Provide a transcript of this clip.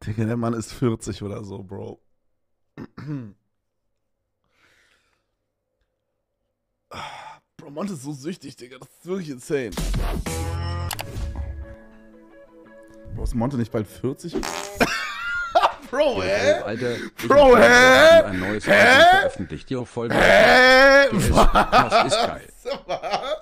Digga, der Mann ist 40 oder so, Bro. Bro, Monte ist so süchtig, Digga. Das ist wirklich insane. Bro, ist Monte nicht bald 40? Bro, hä? Alter, Bro, hä? ein neues Album veröffentlicht. Jo, voll. Hä? Das ist geil. Was?